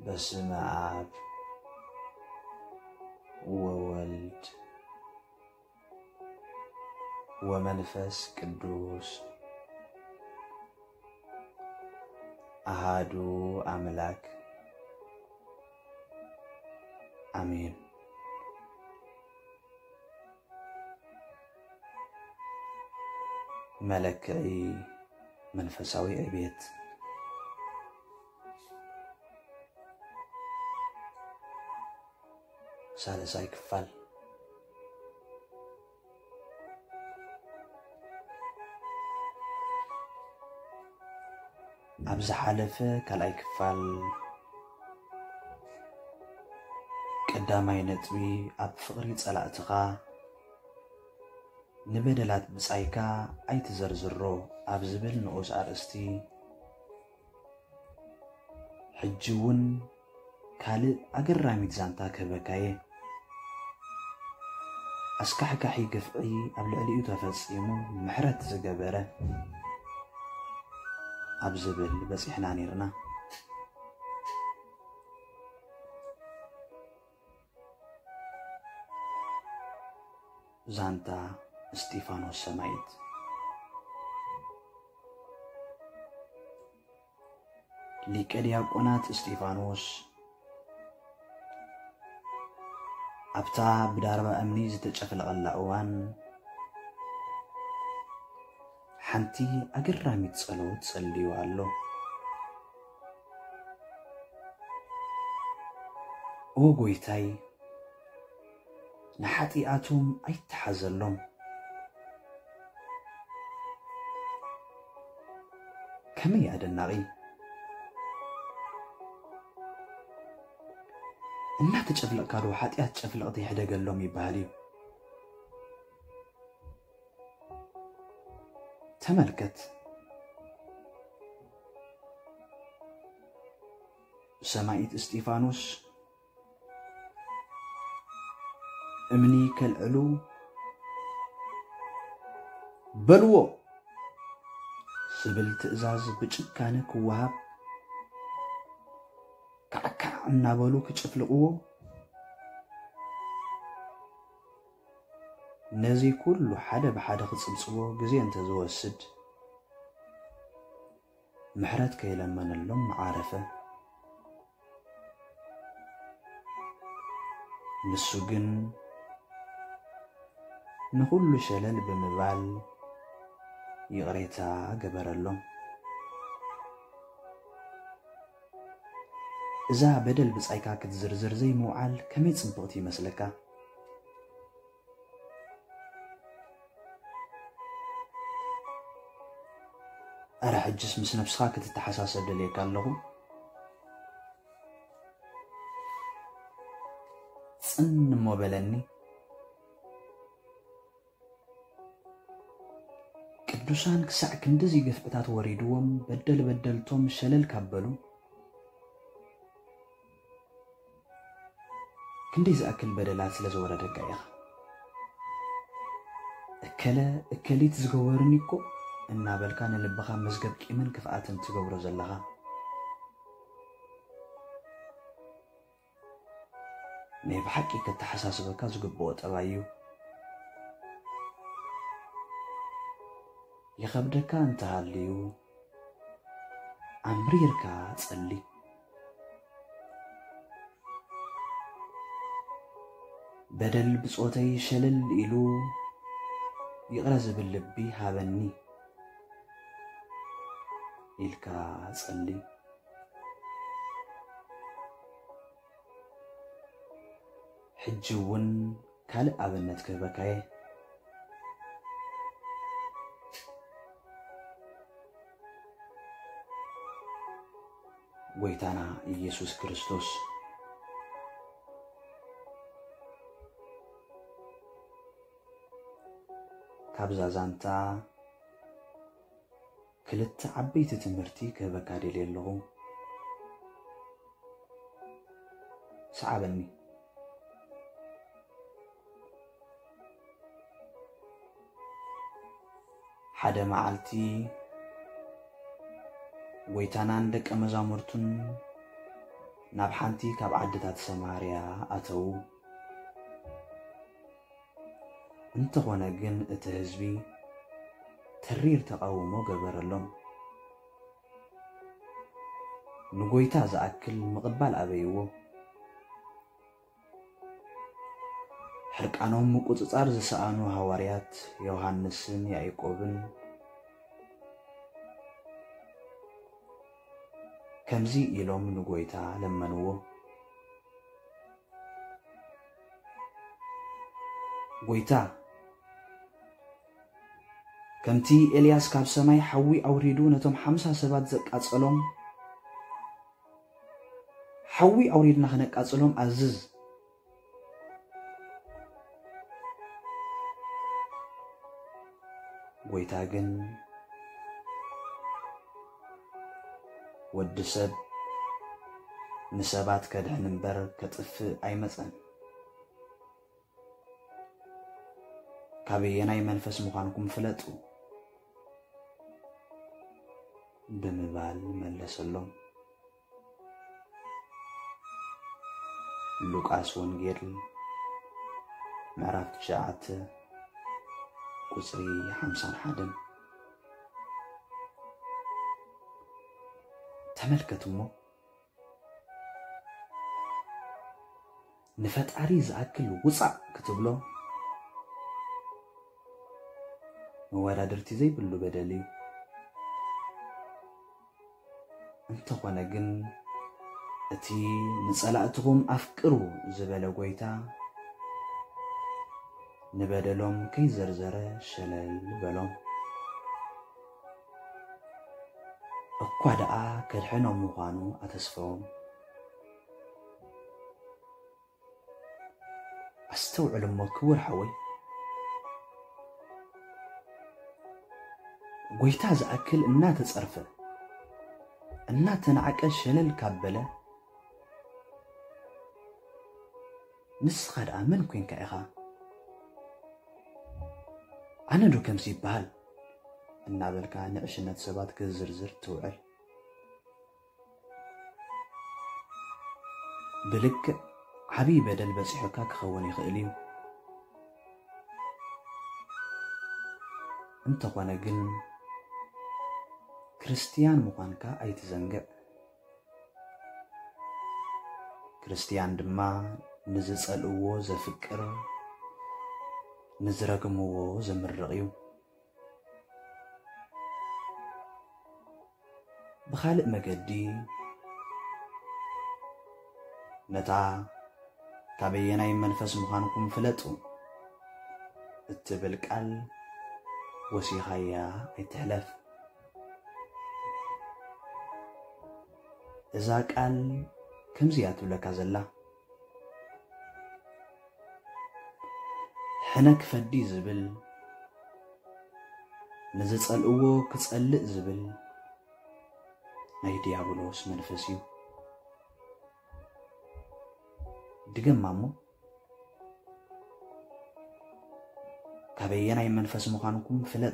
በስመ አብ ወወልድ ወመንፈስ ቅዱስ አሐዱ አምላክ አሜን። መለክዒ መንፈሳዊ ዕቤት ሳልሳይ ክፋል ኣብዚ ሓለፈ ካልኣይ ክፋል ቀዳማይ ነጥቢ ኣብ ፍቕሪ ጸላእትኻ ንበደላት ብጻይካ ኣይትዘርዝሮ ኣብ ዝብል ንዑስ ኣርእስቲ ሕጂ እውን ካልእ ኣገራሚት ዛንታ ክህበካየ ኣስካሕካሒ ገፍዒ ኣብ ልዕሊኡ ተፈጺሙ ምሕረት ዝገበረ ኣብ ዝብል በፂሕና ነርና። ዛንታ እስጢፋኖስ ሰማይት ሊቀ ዲያቆናት እስጢፋኖስ ኣብታ ብዳርባ እምኒ ዝተጨፍለቐላ እዋን ሓንቲ ኣገራሚት ጸሎት ጸልዩ ኣሎ። ኦ ጎይታይ ንሓጢኣቶም ኣይተሓዘሎም፣ ከመይ ኣደናቒ እናተጨፍለቕካ ዶ ሓጢኣት ጨፍለቕቲ ይሕደገሎም ይበሃል እዩ። ተመልከት፣ ሰማይት እስጢፋኖስ እምኒ ከልዕሉ በልዎ ዝብል ትእዛዝ ብጭካነ ክወሃብ ካዕካዕ እናበሉ ክጭፍልቕዎ ነዚ ኩሉ ሓደ ብሓደ ክጽብጽቦ ግዜ እንተዝወስድ ምሕረት ከይለመነሎም መዓረፈ። ንሱ ግን ንኹሉ ሸለል ብምባል ይቕሬታ ገበረሎም። እዛ በደል ብጻይካ ክትዝርዝር ዘይምውዓል ከመይ ጽብቕቲ ይመስለካ? ኣረ ሕጅስ ምስ ነፍስኻ ክትተሓሳሰብ ደልየካ ኣለኹ። ጽን እሞ በለኒ። ቅዱሳን ክሳዕ ክንደዚ ገፍዕታት ወሪድዎም በደልቶም ሸለል ካበሉ ክንደይ ዝኣክል በደላት ስለ ዝወረደካ ኢኻ። እከሊት ዝገበሩኒ እኮ እናበልካ ንልብኻ መዝገብ ቂምን ክፍኣትን ትገብሮ ዘለኻ። ናይ ብሓቂ ከተሓሳስበካ ዝግብኦ ጠባ እዩ። ይኸብደካ እንተሃልዩ ኣምሪርካ ጸሊ። በደል ብጾተይ ሸለል ኢሉ ይቕረ ዝብል ልቢ ሃበኒ ኢልካ ጸሊ። ሕጂ እውን ካልእ ኣብነት ክህበካየ ጎይታና ኢየሱስ ክርስቶስ ካብዛ ዛንታ ክልተ ዓበይቲ ትምህርቲ ክህበካ ደልየ ኣለኹ። ሰዓበኒ። ሓደ መዓልቲ ጎይታናን ደቀ መዛሙርቱን ናብ ሓንቲ ካብ ዓድታት ሰማርያ ኣተው እንተኾነ ግን እቲ ህዝቢ ተሪር ተቃውሞ ገበረሎም ንጎይታ ዝኣክል ምቕባል ኣበይዎ ሕርቃኖም ምቁፅጻር ዝሰኣኑ ሐዋርያት ዮሐንስን ያዕቆብን ከምዚ ኢሎም ንጎይታ ለመንዎ ጎይታ ከምቲ ኤልያስ ካብ ሰማይ ሓዊ ኣውሪዱ ነቶም 50 ሰባት ዘቃጸሎም ሓዊ ኣውሪድና ከነቃጽሎም ኣዝዝ ጎይታ ግን ወዲ ሰብ ንሰባት ከድሕን እምበር ከጥፍእ ኣይመፀን ካበየናይ መንፈስ ምዃንኩም ፍለጡ ብምባል መለሰሎም ሉቃስ ወንጌል ምዕራፍ 9 ቁጽሪ 51 ተመልከቱሞ ንፈጣሪ ዝኣክል ውፃእ ክትብሎ መወዳድርቲ ዘይብሉ በደል እዩ እንተኾነ ግን እቲ ንጸላእትኩም ኣፍቅሩ ዝበለ ጎይታ ንበደሎም ከይዘርዘረ ሸለል በሎም እኳ ደኣ ከድሕኖም ምዃኑ ኣተስፈዎም ኣስተውዕሉ እሞ ክቡር ሓወይ ጎይታ ዝኣክል እናተጸርፈ እናተናዓቀ ሸለል ካበለ ንስኻ ደኣ መን ኮንካ ኢኻ ኣነ ዶ ከምዚ ይበሃል እናበልካ ንዕሽነት ሰባት ክዝርዝር ትውዕል ብልክዕ ዓብይ በደል በፂሑካ ክኸውን ይኽእል እዩ እንተኾነ ግን ክርስቲያን ምዃንካ ኣይትዘንግዕ ክርስቲያን ድማ ንዝጸልእዎ ዘፍቅር ንዝረግምዎ ዘምርቕ እዩ ብኻልእ መገዲ ነታ ካበየናይ መንፈስ ምዃንኩም ፍለጡ እትብል ቃል ወሲኻያ ኣይትሕለፍ እዛ ቃል ከምዚያ ትብለካ ዘላ ሕነክ ፈዲ ዝብል ንዝጸልእዎ ክጸልእ ዝብል ናይ ዲያብሎስ መንፈስ እዩ ድገማ እሞ ካበየናይ መንፈስ ምዃንኩም ፍለጡ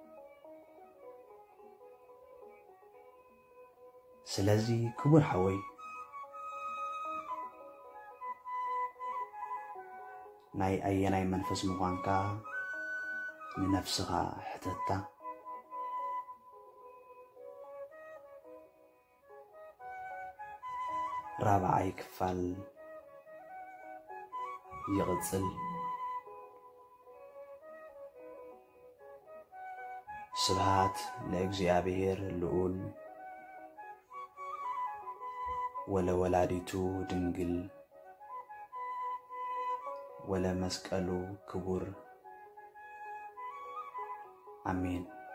ስለዚ ክቡር ሓወይ ናይ ኣየናይ መንፈስ ምዃንካ ንነፍስኻ ሕተታ ራብዓይ ክፋል ይቕጽል ስብሃት ለእግዚአብሔር ልዑል ወለወላዲቱ ድንግል ወለመስቀሉ ክቡር አሜን።